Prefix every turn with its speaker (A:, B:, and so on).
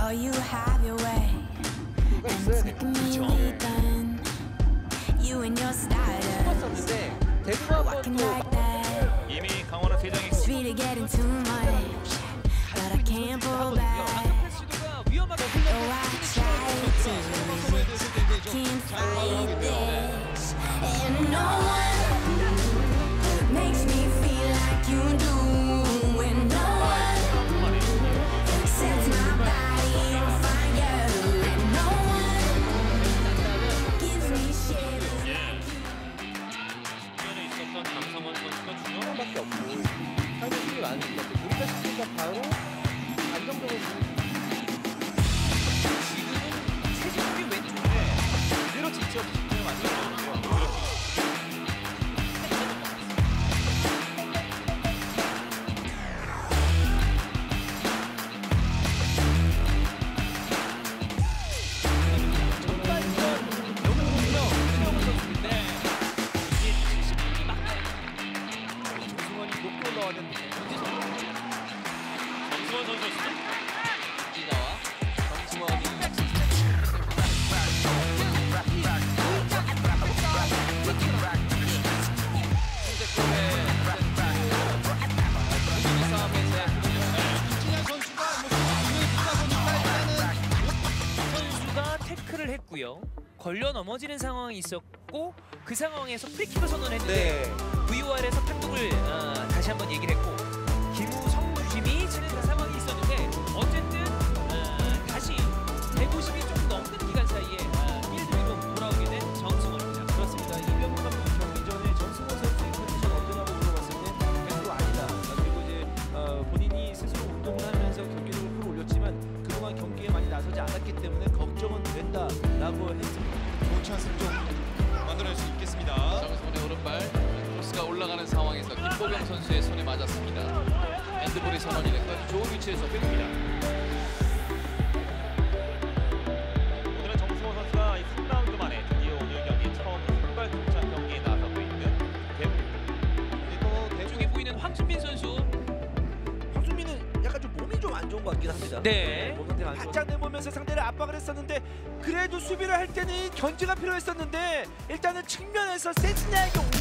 A: Oh, you have your way, and it's making me be done. You and your stardust, walking like that.
B: 이미 강원은 회장이
A: It's really getting too much, but I can't pull back. Oh, I try to, I can't fight this, and no one makes me feel like you do. And no one sets my body on fire, and no one gives me shit like you.
B: 전에 있었던 강성원 선수가 중요한
C: 밖에 없고 상대팀이 많으니까 우리가 시키니까 바로 안정적으로
B: 지금은 최진욱이 왼쪽에 그대로 직접 집중을 만들어줬고요. 정승원 선수였습니다.
C: 이나와 정승원이
D: 선수가 태클을 했고요. 걸려 넘어지는 상황이 있었고 그 상황에서 프리킥을 선언했는데 VOR에서 판독을 다시 한번 얘기를 했고 김우성 주심이 치는 상황이 있었는데 어쨌든 다시 150이 좀 넘는 기간 사이에 필드 위로 돌아오게 된 정승원입니다.
E: 그렇습니다. 이병헌 감독이 경기 전에 정승원 선수의 컨디션 어떠냐고 물어봤을 때 100% 아니다. 그리고 이제 본인이 스스로 운동을 하면서 경기력을 끌어올렸지만 그동안 경기에 많이 나서지 않았기 때문에 걱정은 된다라고 했습니다.
F: 좋은 찬스를 좀 만들어낼 수 있겠습니다.
C: 정승원의 오른발 크로스가 올라가는 상황에서 김보경 선수의 손에 맞았습니다. 핸드볼이 선언이 됐고 좋은 위치에서 뺍니다.
B: 오늘은 정승원 선수가 3라운드 만에 드디어 오늘 경기 처음 선발 동작 경기에 나서고 있는 대부.
D: 쪽에 보이는 황순민 선수.
E: 황순민은 약간 좀 몸이 좀 안 좋은 것 같긴 합니다.
D: 네.
E: 몸 상태가 바짝 내보면서 상대를 압박을 했었는데 그래도 수비를 할 때는 견제가 필요했었는데 일단은 측면에서 센티나에게